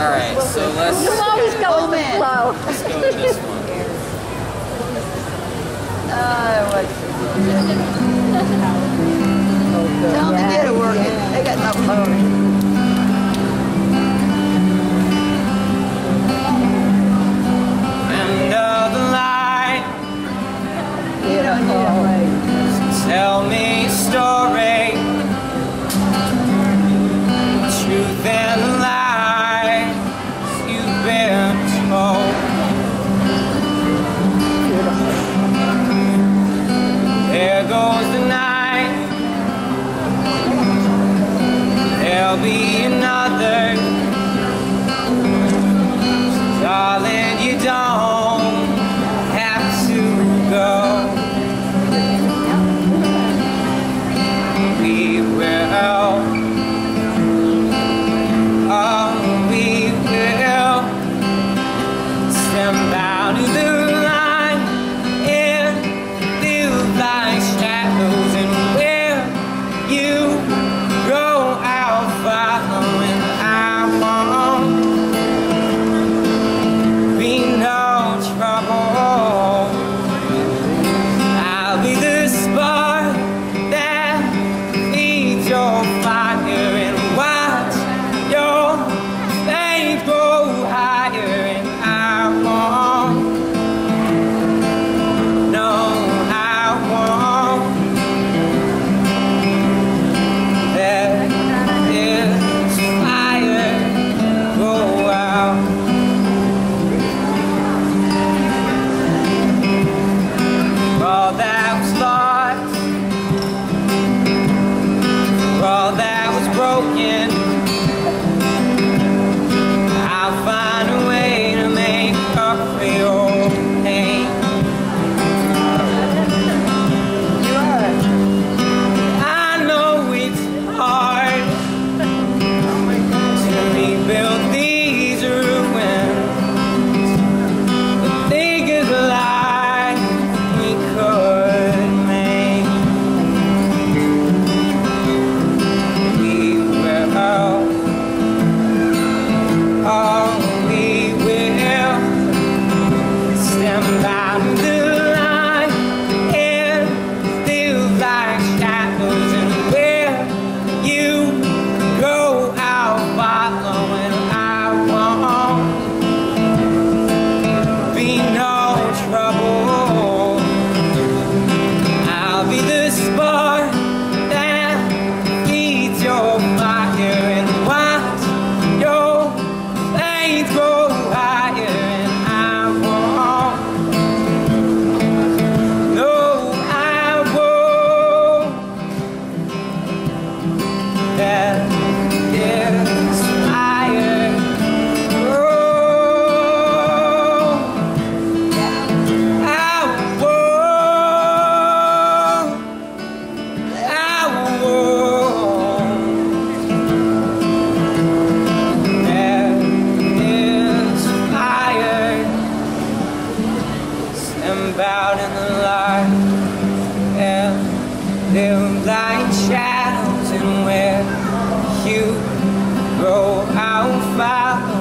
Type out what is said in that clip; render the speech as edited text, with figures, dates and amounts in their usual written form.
Alright, so let's You always go with the flow. let's go with this one. Tell them to get it working. They got no phone. Tell me a story, truth and lies you've been told. There goes the night, there'll be another. Darling, you don't have to go. Out in the light and live like shadows, and where you go, I'll follow.